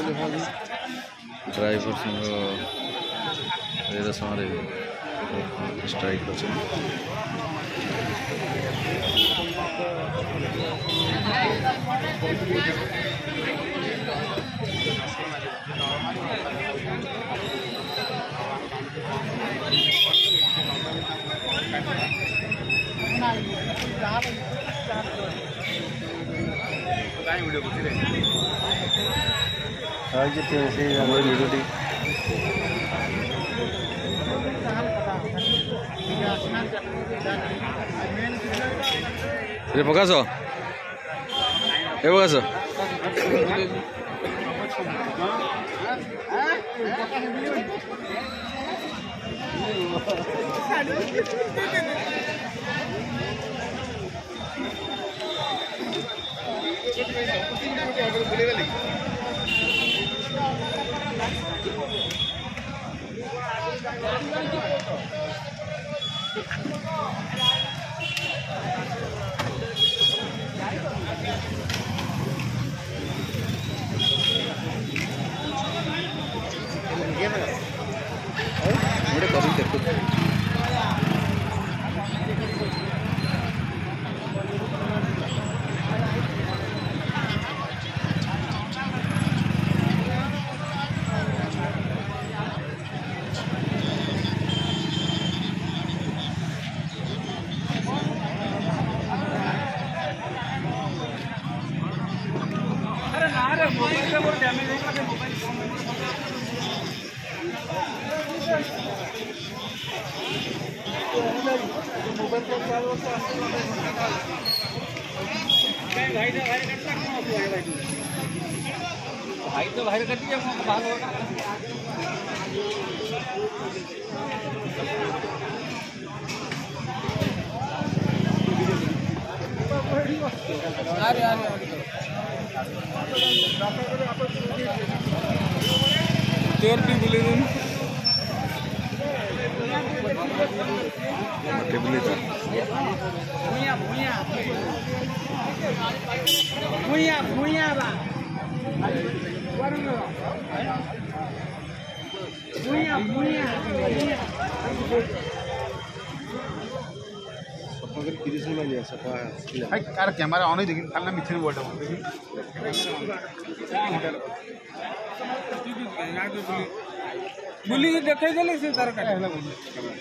driver समय strike अच्छे रे प्रकाश ए प्रकाश चोर भी बोले कार कैमरा ऑन ही देखिन खाना मिथन बोल बुली देखे गले से तार काटे हला बुली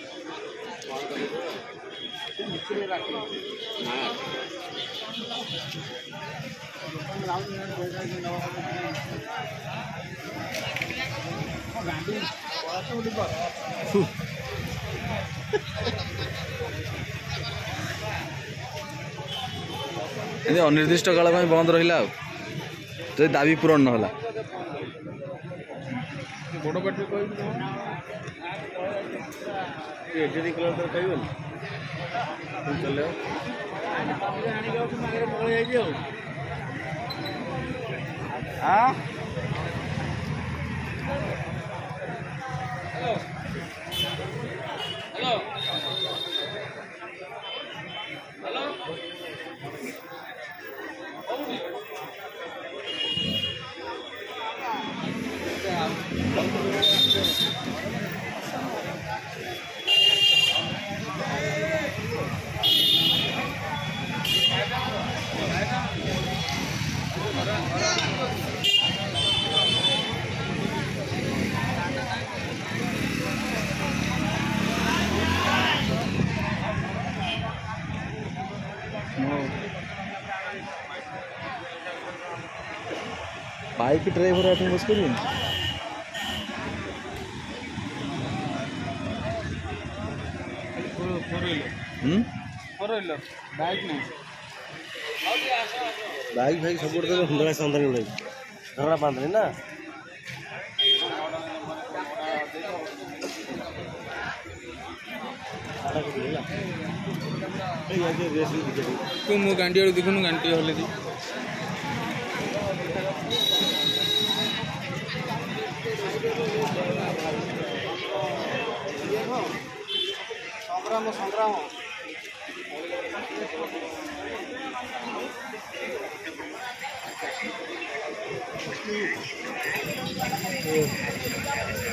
अनिर्दिष्ट काल बंद रहा तो दाबी पूरण ना बड़ कटे बाइक ड्राइवर आठ मुश्किल बाइक नहीं बाइक भाई सब हुंदड़ा संदर झगड़ा बांध ना तू मु गांडी देखुन गांडी हले संग्राम संग्राम ये